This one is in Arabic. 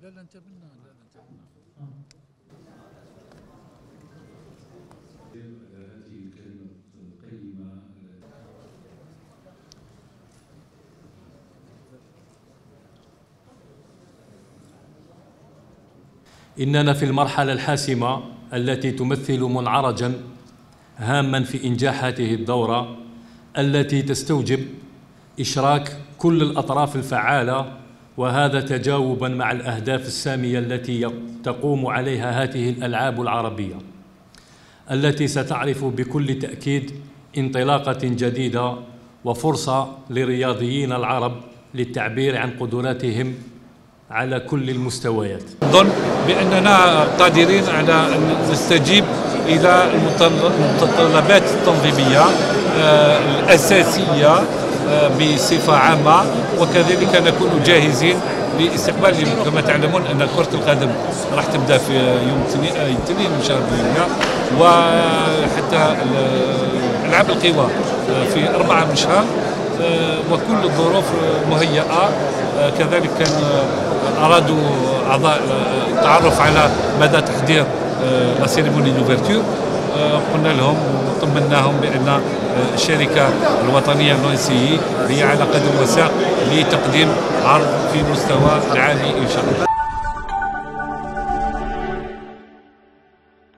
لا انتبهنا هذه الكلمة القيمة. إننا في المرحلة الحاسمة التي تمثل منعرجاً هاماً في إنجاح هذه الدورة التي تستوجب إشراك كل الأطراف الفعالة، وهذا تجاوباً مع الأهداف السامية التي تقوم عليها هذه الألعاب العربية، التي ستعرف بكل تأكيد انطلاقة جديدة وفرصة للرياضيين العرب للتعبير عن قدراتهم على كل المستويات. أظن بأننا قادرين على أن نستجيب إلى المتطلبات التنظيمية الأساسية بصفة عامة، وكذلك نكون جاهزين لاستقبال. كما تعلمون أن كرة القدم راح تبدأ في يوم الاثنين من شهر يوليو، وحتى ألعاب القوى في 4 من شهر، وكل الظروف مهيئة. كذلك كان أرادوا أعضاء التعرف على مدى تحضير لا سيريموني دوفرتور، قلنا لهم وطمناهم بأن الشركة الوطنية النونسية هي على قدم وساق لتقديم عرض في مستوى العالي إن شاء الله.